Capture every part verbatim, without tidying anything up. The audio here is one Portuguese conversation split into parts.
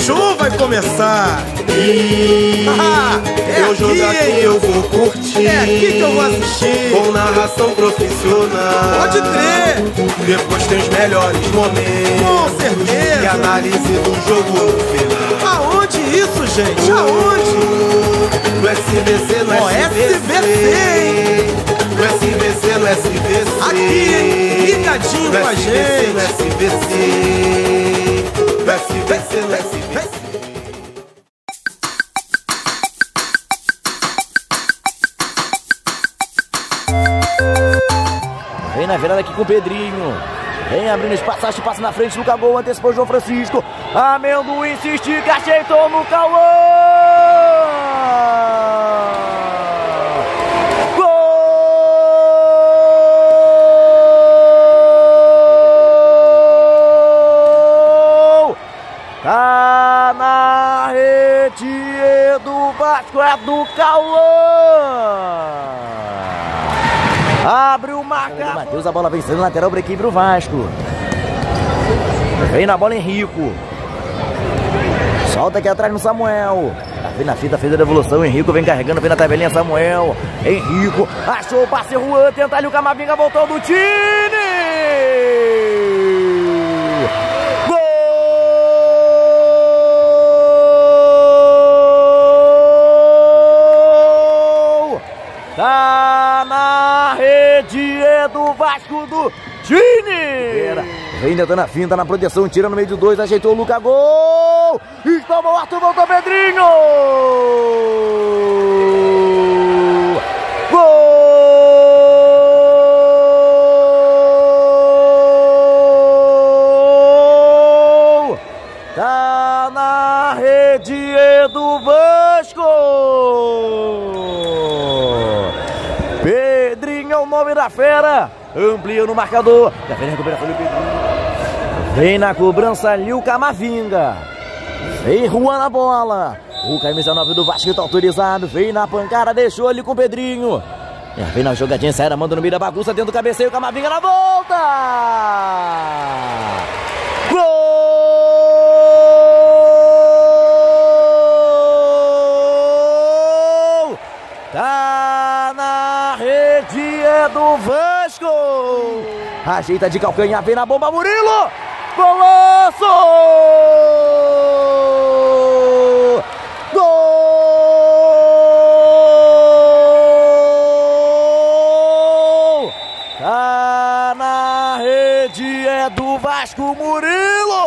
show vai começar. E Ah, é eu jogo aqui, aqui, hein? eu vou curtir. É aqui que eu vou assistir. Com narração profissional. Pode crer. Depois tem os melhores momentos. Com certeza. E análise do jogo no final. Aonde isso, gente? Aonde? No S B C, no Ó, S B C. S B C, hein? No S B C, no S B C. Aqui, hein? Ligadinho No com a S B C, gente. no S B C. No S B C, no S B C. Vem na virada aqui com o Pedrinho. Vem abrindo espaço, acha passa na frente, Luca Gol, antecipou o João Francisco. Amendoim se estica, ajeitou no Cauã. Gol! Tá na rede do Vasco, é do Cauã. Abre o marcador. Matheus, a bola vencendo lateral para a equipe do Vasco. Vem na bola Henrico. Solta aqui atrás no Samuel. Vem na fita, fez a devolução. Henrico vem carregando, vem na tabelinha Samuel. Henrico achou o passe Juan. Tenta ali o Camavinga, voltou do time. Gol! Tá na rede do Vasco do time. Vem tentando a finta na proteção, tira no meio de dois, ajeitou o Luca, gol! Espalmou o Arthur, voltou Pedrinho! Gol! Tá na rede do Vasco! Pedrinho é o nome da fera. Amplia no marcador. Já vem a recuperação do Pedrinho. Vem na cobrança ali o Camavinga. Vem Juan na bola. O camisa nove do Vasco está autorizado. Vem na pancada, deixou ali com o Pedrinho. Vem na jogadinha, sai, manda no meio da bagunça, dentro do cabeceio, o Camavinga na volta. Gol! Tá na rede, é do Vasco. Ajeita de calcanhar, vem na bomba, Murilo. Golaço! Gol! Tá na rede, é do Vasco, Murilo!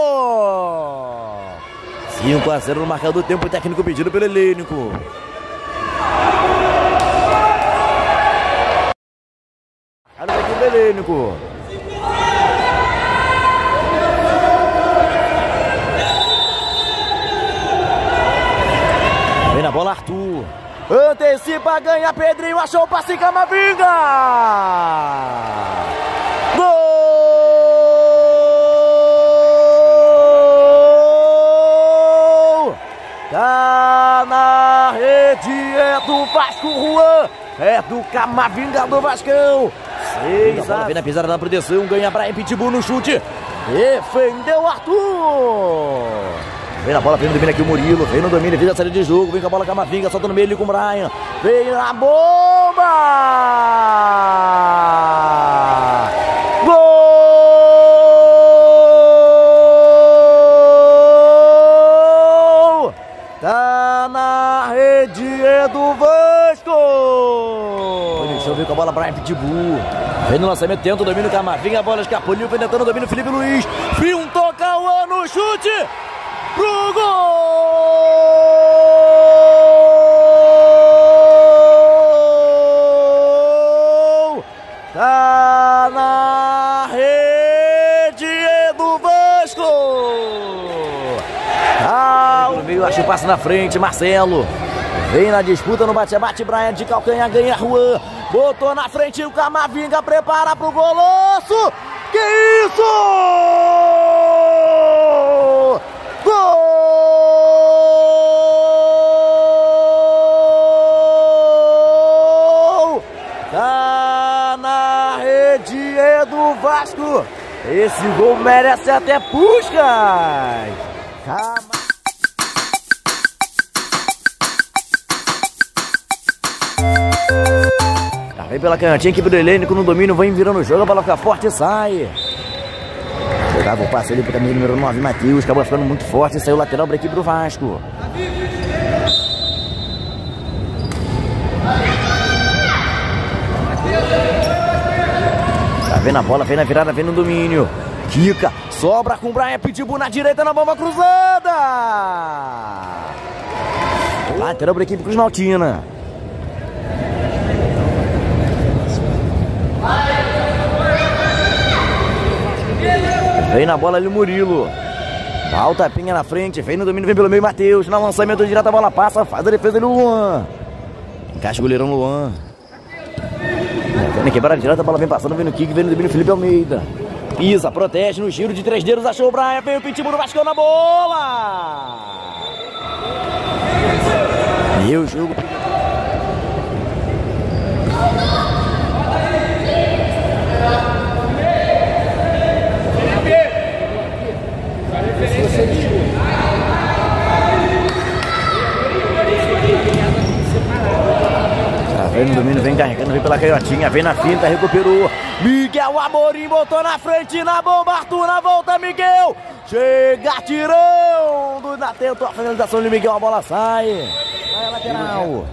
cinco a zero no marcador, tempo técnico pedido pelo Helênico. Olha aqui o Helênico. Vem na bola Arthur. Antecipa, ganha Pedrinho, achou o passe Camavinga. Gol! Tá na rede, é do Vasco, Juan. É do Camavinga do Vascão. seis a... Vem na pisada na proteção, ganha Brian Pitbull no chute. Defendeu Arthur. Vem na bola, vem no domínio aqui o Murilo. Vem no domínio, fez a saída de jogo. Vem com a bola Camavinga, solta no meio ali com o Brian. Vem na bomba! Gol! Tá na rede, é do Vasco. Deixa eu ver com a bola Brian Pitbull. Vem no lançamento, tenta o domínio Camavinga. A bola escapuliu, vem tentando o domínio Felipe Luiz. Fintou Cauã no chute. Pro gol! Tá na rede, é do Vasco! Ah, no meio, acha o passe na frente, Marcelo. Vem na disputa no bate-bate, Brian de calcanhar, ganha Juan. Botou na frente o Camavinga, prepara pro golaço! Que isso! Gol! Tá na rede, é do Vasco. Esse gol merece até Puskas. Calma. Vem pela canhotinha, equipe do Helênico no domínio, vem virando o jogo, a bola fica forte e sai. Pegava o passe ali pro caminho número nove, Matheus, acabou ficando muito forte e saiu lateral para a equipe do Vasco. Tá vendo a bola, vem na virada, vem no domínio. Kika, sobra com o Brian Pitbull na direita na bomba cruzada. Lateral para a equipe Cruz Maltina. Vem na bola ali o Murilo. Dá o tapinha na frente, vem no domínio, vem pelo meio Matheus. Na lançamento direto a bola passa, faz a defesa do Luan. Encaixa o goleirão Luan. Vem quebrar direto, a bola vem passando, vem no kick, vem no domínio Felipe Almeida. Pisa, protege no giro de três dedos, achou o Brian, vem o Pitbull no Vasco na bola. E o jogo... Vem no domínio, vem carregando, vem pela canhotinha, vem na finta, recuperou. Miguel Amorim botou na frente, na bomba, Arthur na volta, Miguel. Chega, tirando, na tentou a finalização de Miguel, a bola sai. Sai a lateral.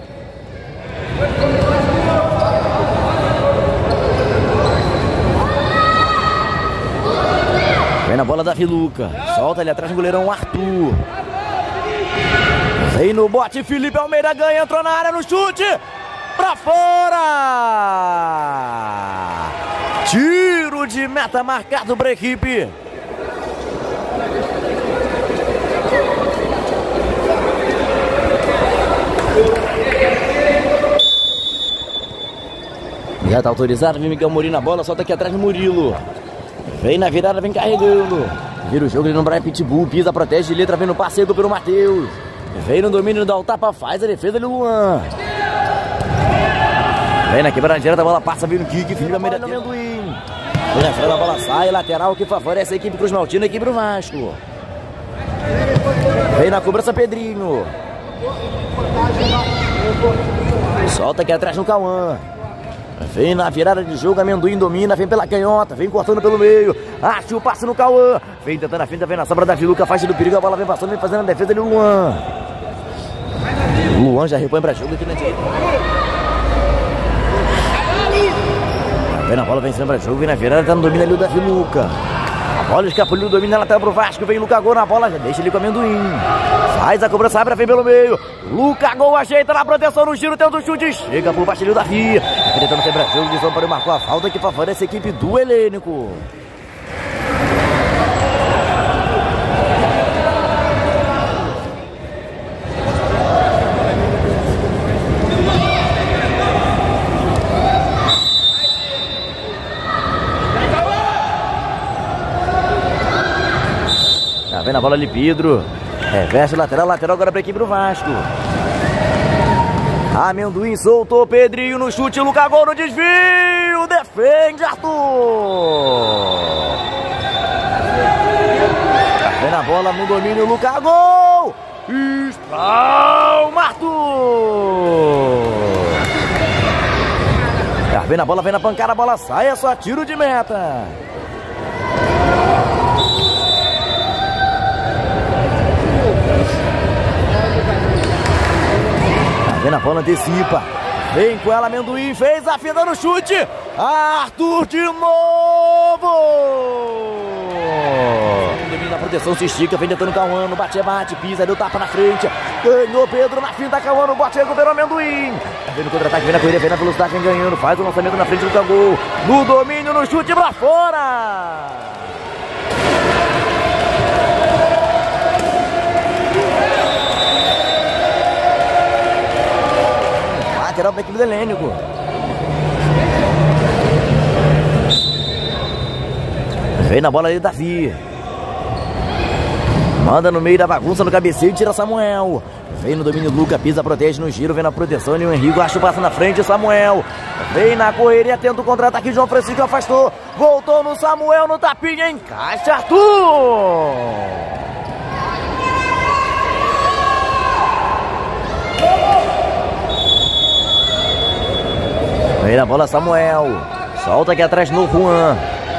Vem na bola da Viluca, solta ali atrás do goleirão Arthur. Vem no bote, Felipe Almeida ganha, entrou na área no chute. Pra fora! Tiro de meta marcado para a equipe. Já tá autorizado, vem Miguel Amorim na bola, solta aqui atrás do Murilo. Vem na virada, vem carregando. Vira o jogo, ele não vai Pitbull, pisa, protege de letra, vem no passeio pelo Matheus. Vem no domínio, dá o tapa, faz a defesa do Luan. Vem na quebrada direita, a bola passa, vem no kick, Felipe Almeida no amendoim. Vem na frente, a bola sai, lateral que favorece a equipe Cruz Maltina, a equipe do Vasco. Vem na cobrança, Pedrinho. Solta aqui atrás no Cauã. Vem na virada de jogo, amendoim domina, vem pela canhota, vem cortando pelo meio. Acha o passe no Cauã. Vem tentando a finta, vem na sobra da Viluca, faixa do perigo, a bola vem passando, vem fazendo a defesa do Luan. Luan já repõe pra jogo aqui na direita. Vem na bola, vem sendo pra jogo, vem na virada, tá no domínio ali o Davi Luca. A bola escapuliu, domina ela até pro Vasco, vem Luca Gol na bola, já deixa ele com o amendoim. Faz a cobrança, abre, vem pelo meio. Luca Gol ajeita na proteção no giro, tendo o chute, chega pro baixo ali o Davi. Tentando quebrar jogo, de São Paulo marcou a falta que favorece a equipe do Helênico. Vem na bola ali, Pedro. Reveste lateral, lateral agora para a equipe do Vasco. Amendoim soltou, Pedrinho no chute, Luca Gol no desvio. Defende, Arthur. Vem na bola no domínio, Luca Gol. Espalma, Arthur. Vem na bola, vem na pancada, a bola sai, é só tiro de meta. Vem na bola, antecipa. Vem com ela, amendoim. Fez a finta no chute. Arthur de novo. Domina a proteção, se estica. Vem tentando Cauã. No bate-bate. Pisa, deu tapa na frente. Ganhou Pedro na finta. Cauã no bote. Recuperou amendoim. Vem no contra-ataque. Vem na corrida. Vem na velocidade. Vem ganhando. Faz o lançamento na frente do Cagol. No domínio, no chute pra fora. Lateral para a equipe do Helênico. Vem na bola ali, Davi. Manda no meio da bagunça, no cabeceio, tira Samuel. Vem no domínio, Luca, pisa, protege no giro. Vem na proteção, e o Henrique acha o passo na frente, Samuel. Vem na correria, tenta o contra-ataque, João Francisco afastou. Voltou no Samuel, no tapinha, encaixa Arthur. Vem Vem na bola Samuel. Solta aqui atrás no Juan.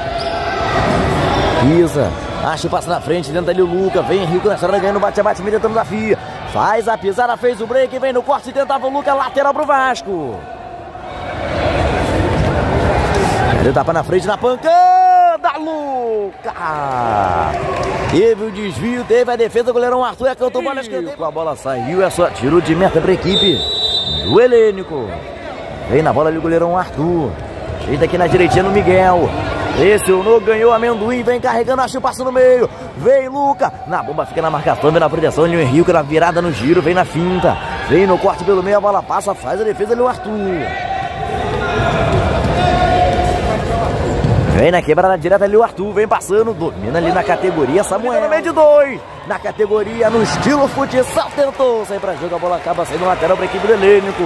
Pisa. Acha o passe na frente, tenta ali o Luca. Vem Henrique na estrada ganhando bate-bate, meio tentando desafio. Faz a pisada, fez o break, vem no corte, tentava o Luca, lateral pro Vasco. Ele tapa na frente, na pancada, Luca. Teve o desvio, teve a defesa, o goleirão Arthur é cantou bola escanteio. Com a bola saiu, é só tiro de meta pra equipe do Helênico. Vem na bola ali o goleirão Arthur. Ajeita aqui na direitinha no Miguel. Pressionou, ganhou Amendoim, vem carregando, acha o passo no meio. Vem Luca, na bomba fica na marcação, vem na proteção, ali o Henrique na virada no giro, vem na finta. Vem no corte pelo meio, a bola passa, faz a defesa ali o Arthur. Vem na quebrada direta ali o Arthur, vem passando, domina ali na categoria Samuel. No meio de dois, na categoria, no estilo futsal, tentou sair pra jogo, a bola acaba saindo lateral pra equipe do Helênico.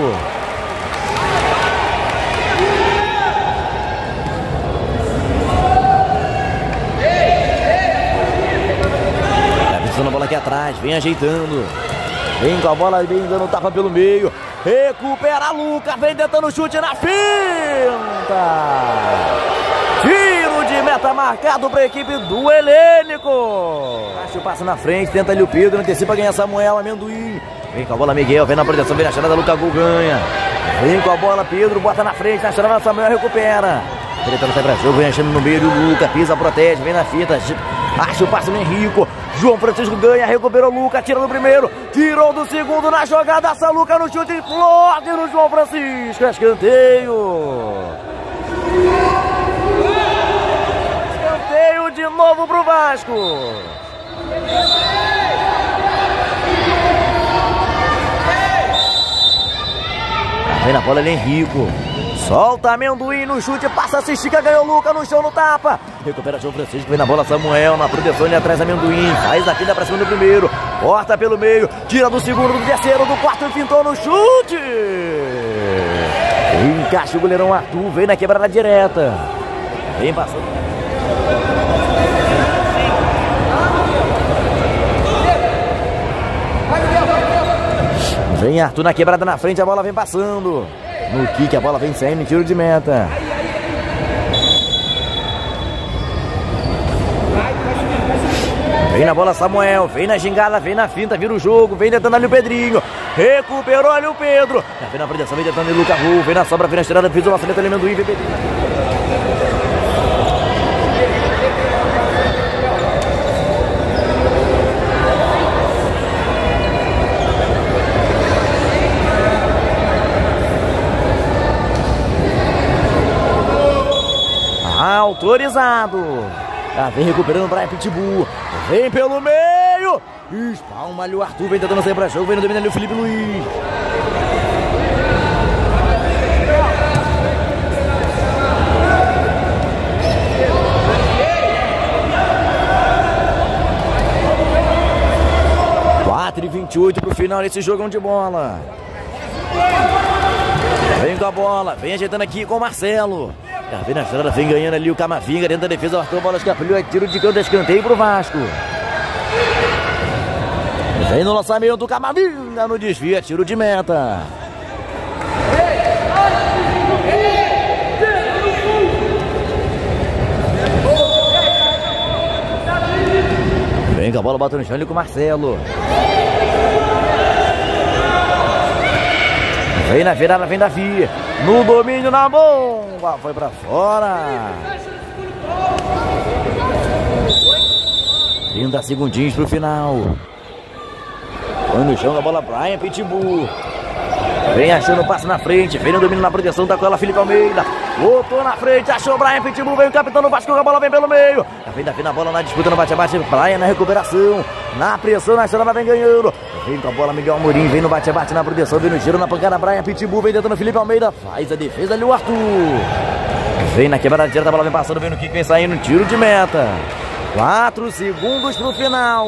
A bola aqui atrás, vem ajeitando. Vem com a bola, vem dando tapa pelo meio. Recupera Luca, vem tentando chute na finta. Tiro de meta marcado para a equipe do Helênico. Acha o passe na frente, tenta ali o Pedro, antecipa, ganha Samuel, Amendoim. Vem com a bola Miguel, vem na proteção, vem na chamada, Luca Gol ganha. Vem com a bola Pedro, bota na frente, na chamada Samuel recupera. Tentando sair para jogo, vem achando no meio do Luca, pisa, protege, vem na finta. Acha o passe no Henrico. João Francisco ganha, recuperou o Luca, tira do primeiro, tirou do segundo na jogada, essa Luca no chute, explode no João Francisco, escanteio. Escanteio de novo pro Vasco. Vem na bola ele Henrico. Solta Amendoim no chute, passa, se estica, ganhou Luca no chão, no tapa. Recupera João Francisco, vem na bola Samuel, na proteção ali atrás Amendoim. Faz a fila pra cima do primeiro, corta pelo meio, tira do segundo, do terceiro, do quarto, pintou no chute. Encaixa o goleirão Arthur, vem na quebrada direta. Vem passando. Vem Arthur na quebrada na frente, a bola vem passando. No kick, a bola vem saindo em tiro de meta. Vem na bola Samuel, vem na gingada, vem na finta, vira o jogo, vem tentando ali o Pedrinho. Recuperou ali o Pedro. Vem na proteção, vem tentando ali o Luca Gol, vem na sobra, vem na estirada, fez o lançamento ali, Amendoim, vem Pedrinho. Autorizado. Já vem recuperando o Brian Pitbull. Vem pelo meio. Espalma ali o Arthur. Vem tentando sair pra jogo. Vem no domínio ali o Felipe Luiz. quatro e vinte e oito pro final desse jogão de bola. Vem com a bola. Vem ajeitando aqui com o Marcelo. Vem na estrada, vem ganhando ali o Camavinga dentro da defesa, o Arthur, bola escapulhou, é tiro de canto, escanteio pro Vasco. Vem no lançamento, o Camavinga no desvio, é tiro de meta. Vem com a bola, bota no chão ali com o Marcelo. Vem na virada, vem Davi. No domínio, na bomba. Foi pra fora. trinta segundinhos pro final. Põe no chão da bola, Brian Pitbull. Vem achando o passe na frente. Vem no domínio, na proteção, tá com ela Felipe Almeida. Botou na frente, achou o Brian Pitbull. Vem o capitão do Vasco, a bola vem pelo meio. Vem Davi na bola, na disputa, no bate-bate. Brian na recuperação. Na pressão, na estrada, vem ganhando. Vem com a bola Miguel Amorim, vem no bate-bate, na proteção, vem no giro, na pancada, Brian Pitbull, vem tentando Felipe Almeida, faz a defesa ali o Arthur. Vem na quebrada direta, a bola vem passando, vem no kick, vem saindo, tiro de meta. quatro segundos pro final.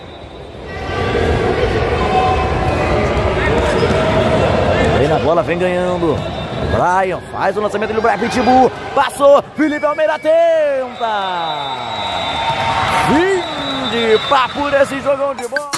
Vem na bola, vem ganhando. Brian faz o lançamento do Brian Pitbull, passou, Felipe Almeida tenta. Fim de papo desse jogão de bola.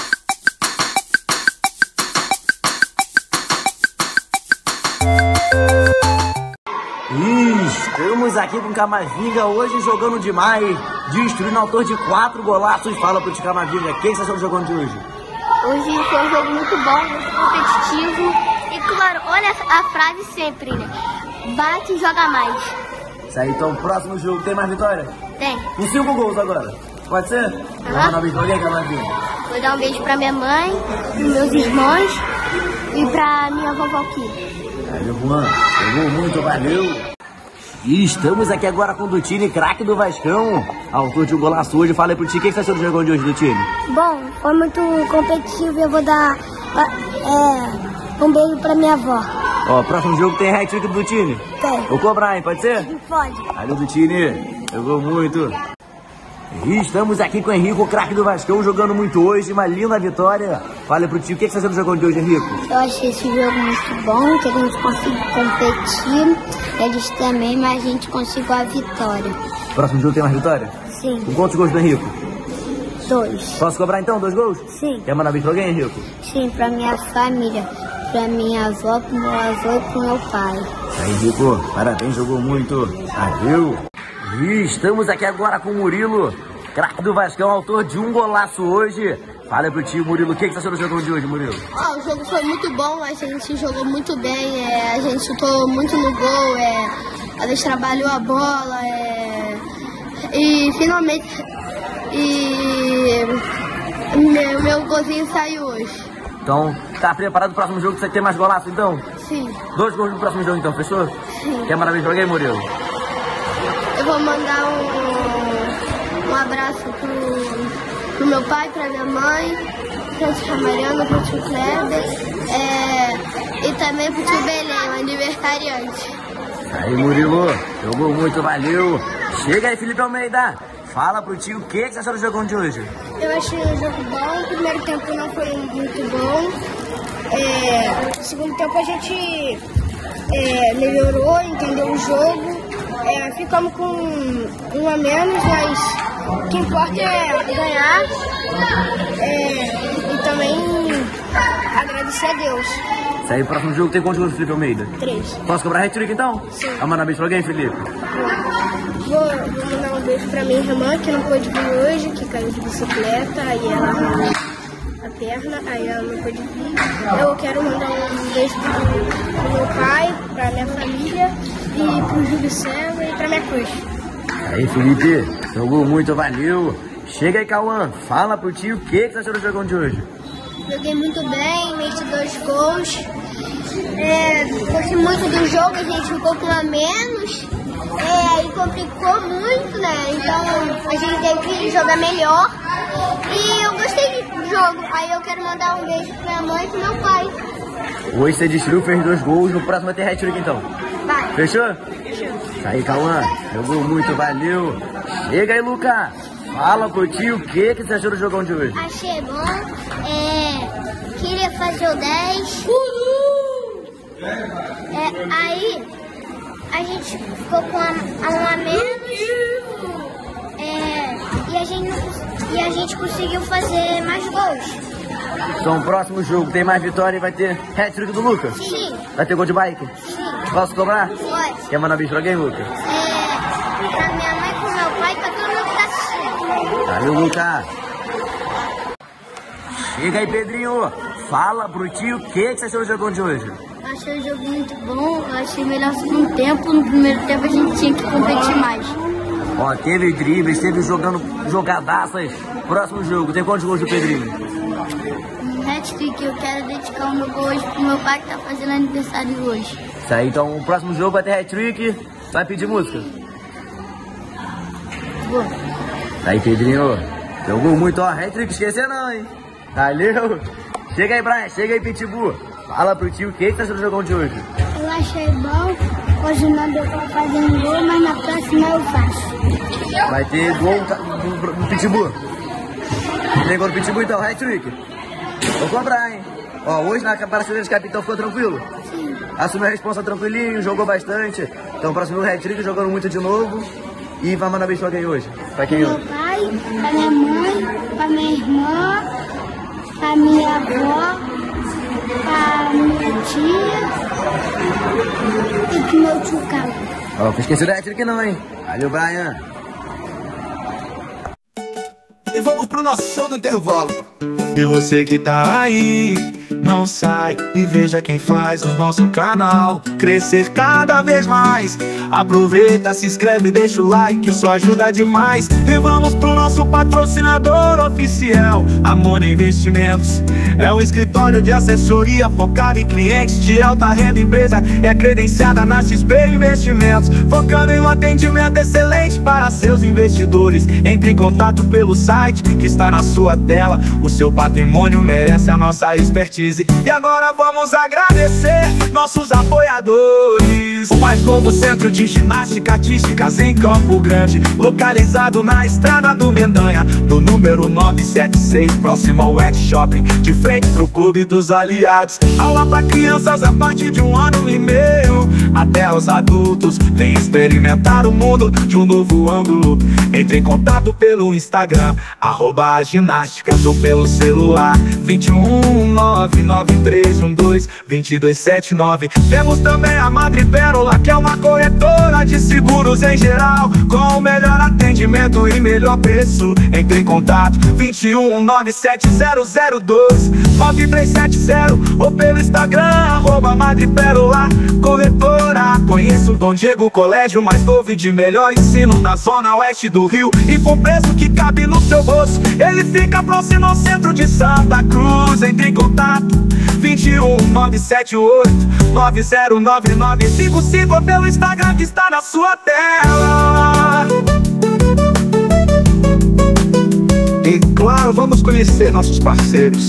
Estamos aqui com o Camavinga hoje jogando demais, destruindo autor de quatro golaços. Fala pro tio Camavinga, o que você achou do jogando de hoje? Hoje foi um jogo muito bom, muito competitivo. E claro, olha a frase sempre, né? Bate e joga mais. Isso aí, então o próximo jogo tem mais vitória? Tem. Com cinco gols agora. Pode ser? Uhum. Vamos dar um beijo pra alguém, Camavinga? Vou dar um beijo pra minha mãe, pros meus irmãos e pra minha vovó aqui. Valeu, Juan. Jogou muito, valeu. E estamos aqui agora com o Dutini, craque do Vascão. Autor de um golaço hoje. Fala aí pro Tio, o que você achou do jogão de hoje, Dutini? Bom, foi muito competitivo e eu vou dar é, um beijo pra minha avó. Ó, próximo jogo tem hat-trick do Dutini. Tem. Vou cobrar, hein? Pode ser? Pode. Valeu, Dutini. Jogou muito. E estamos aqui com o Henrico, craque do Vascão, jogando muito hoje. Uma linda vitória. Fala aí pro Tio, o que você achou do jogão de hoje, Henrico? Eu achei esse jogo muito bom, que a gente conseguiu competir. Eles também, mas a gente conseguiu a vitória. Próximo jogo tem mais vitória? Sim. Com quantos gols do Henrico? Dois. Posso cobrar então? Dois gols? Sim. Quer mandar beijo pra alguém, Henrico? Sim, pra minha família. Pra minha avó, pro meu avô e pro meu pai. Aí, Henrico, parabéns, jogou muito. Valeu. E estamos aqui agora com o Murilo, craque do Vascão, autor de um golaço hoje. Fala pro tio Murilo, o que, que você achou do jogo de hoje, Murilo? Oh, o jogo foi muito bom, a gente jogou muito bem, é, a gente chutou muito no gol, é, a gente trabalhou a bola, é, e finalmente e meu, meu golzinho saiu hoje. Então, tá preparado pro próximo jogo pra você ter mais golaço, então? Sim. Dois gols no próximo jogo, então, fechou? Sim. Quer mandar beijo pra alguém, Murilo? Eu vou mandar um, um abraço pro, pro meu pai, pra minha mãe, pro tio Mariana, pro tio Kleber, é, e também pro tio Belém, o aniversariante. Aí, Murilo, jogou muito, valeu. Chega aí, Felipe Almeida. Fala pro tio o que, que você achou do jogão de hoje. Eu achei o jogo bom, o primeiro tempo não foi muito bom. É, no segundo tempo a gente é, melhorou, entendeu o jogo. É, ficamos com um a menos, mas o que importa é ganhar é, e também agradecer a Deus. Isso aí, o próximo jogo tem quantos gols do Felipe Almeida? Três. Posso cobrar hat-trick então? Sim. Vai mandar beijo pra alguém, Felipe? Vou, vou mandar um beijo pra minha irmã, que não pôde vir hoje, que caiu de bicicleta, aí ela arranhou a perna, aí ela não pôde vir. Eu quero mandar um beijo pro, pro meu pai, pra minha família, e pro Júlio César e pra minha cruz. Aí, Felipe, jogou muito, valeu. Chega aí, Cauã, fala pro tio o que, que você achou do jogão de hoje. Joguei muito bem, meti dois gols. É, gostei muito do jogo, a gente ficou com um a menos. É, aí complicou muito, né? Então a gente teve que jogar melhor. E eu gostei do jogo. Aí eu quero mandar um beijo pra minha mãe e pro meu pai. Hoje você destruiu, fez dois gols, no próximo vai ter hat-trick então. Vai. Fechou? Fechou. Aí, Cauã, jogou muito, valeu. Chega aí, Lucas. Fala pro tio o que, que você achou do jogão de hoje. Achei bom. É, queria fazer o dez. É, aí a gente ficou com a, a um a menos. É, e, a gente, não- e a gente conseguiu fazer mais gols. Então, o próximo jogo tem mais vitória e vai ter hat-trick do Lucas. Sim, Vai ter gol de bike? sim. Posso cobrar? Pode. Quer mandar beijo pra alguém, Lucas? É, pra minha mãe, pro meu pai, pra todo mundo que tá assistindo. Valeu, Lucas. Chega aí, Pedrinho. Fala pro tio o que, que você achou do jogão de hoje. Achei o jogo muito bom, eu achei melhor no segundo tempo. No primeiro tempo a gente tinha que competir mais. Ó, teve dribles, teve jogando jogadaças. Próximo jogo, tem quantos gols do Pedrinho? Um hat-trick, eu quero dedicar o meu gol hoje pro meu pai que tá fazendo aniversário hoje. Isso aí, então o próximo jogo vai ter hat-trick. Vai pedir música. Boa. Aí, Pedrinho. Jogou muito, ó. Hat-trick, esquecer não, hein? Valeu. Chega aí, Brian. Chega aí, Pitbull. Fala pro tio o que, que você achou do jogão de hoje. Eu achei bom, hoje não deu pra fazer um gol, mas na próxima eu faço. Vai ter gol do, do Pitbull. Tem gol do Pitbull, então, hat-trick. Vou cobrar, hein? Ó, hoje na Barcelona de Capitão ficou tranquilo? Sim. Assumiu a responsa tranquilinho, jogou bastante. Então, próximo hat-trick, jogando muito de novo. E vai mandar beijo pra quem hoje? Pra quem Meu hoje? pai, pra minha mãe, pra minha irmã, pra minha avó, pra minha tia e pro meu tio Carlos. Ó, oh, esqueci da aqui não, hein? Valeu, Brian. E vamos pro nosso show do intervalo. E você que tá aí, não sai e veja quem faz o nosso canal crescer cada vez mais. Aproveita, se inscreve, deixa o like, isso ajuda demais. E vamos pro nosso patrocinador oficial, Amor Investimentos. É um escritório de assessoria focado em clientes de alta renda. Empresa é credenciada na X P Investimentos, focando em um atendimento excelente para seus investidores. Entre em contato pelo site que está na sua tela. O seu patrimônio merece a nossa expertise. E agora vamos agradecer nossos apoiadores. O mais novo centro de ginástica artísticas em Campo Grande, localizado na estrada do Mendanha, no número novecentos e setenta e seis, próximo ao Wet Shopping, de frente pro Clube dos Aliados. Aula para crianças a partir de um ano e meio até os adultos. Vem experimentar o mundo de um novo ângulo. Entre em contato pelo Instagram, arroba ginásticas, ou pelo celular vinte e um, nove nove três um dois, dois dois sete nove. Temos também a Madre Pérola, que é uma corretora de seguros em geral, com o melhor atendimento e melhor preço. Entre em contato vinte e um, nove sete zero zero dois, nove três sete zero, ou pelo Instagram, arroba Madre Pérola Corretora. Conheço o Dom Diego, colégio mais novo e de melhor ensino na zona oeste do Rio, e com preço que cabe no seu bolso. Ele fica próximo ao centro de Santa Cruz. Entre em contato vinte e um, nove sete oito, nove zero nove nove cinco cinco, ou pelo Instagram que está na sua tela. E claro, vamos conhecer nossos parceiros.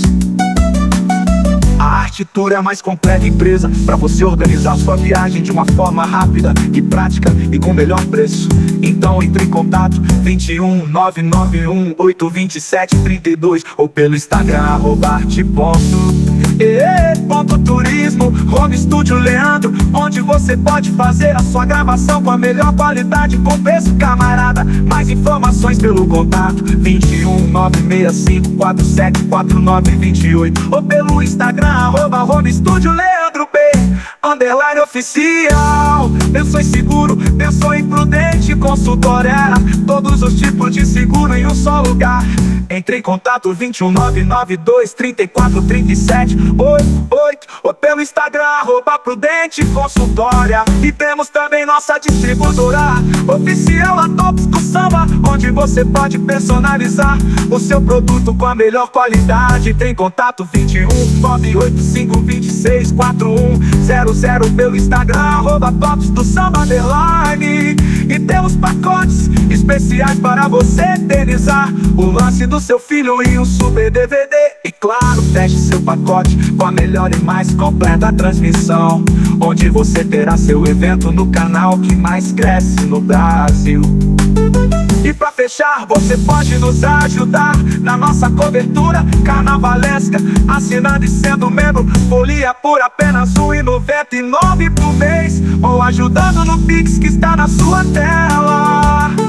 A Arte Tour é a mais completa empresa para você organizar sua viagem de uma forma rápida e prática e com melhor preço. Então entre em contato vinte e um, nove nove um oito dois sete três dois, ou pelo Instagram, arroba arte ponto e ponto turismo. Home Studio Leandro, onde você pode fazer a sua gravação com a melhor qualidade, com preço camarada. Mais informações pelo contato vinte e um, nove seis cinco quatro sete quatro nove dois oito, ou pelo Instagram, arroba Home Studio Leandro B underline oficial. Pensou em seguro, pensou em prudente, consultora, todos os tipos de seguro em um só lugar. Entre em contato vinte e um, nove nove dois três quatro três sete oito oito, ou pelo Instagram, arroba Prudente Consultória. E temos também nossa distribuidora oficial, a Tops do Samba, onde você pode personalizar o seu produto com a melhor qualidade. Entre em contato vinte e um, nove oito cinco dois seis quatro um zero zero, pelo Instagram, arroba Tops do Samba underline. E temos pacotes especiais para você eternizar o lance do seu filho em um super D V D. E claro, feche seu pacote com a melhor e mais completa transmissão, onde você terá seu evento no canal que mais cresce no Brasil. E pra fechar, você pode nos ajudar na nossa cobertura carnavalesca, assinando e sendo membro folia por apenas um real e noventa e nove centavos por mês, ou ajudando no Pix que está na sua tela.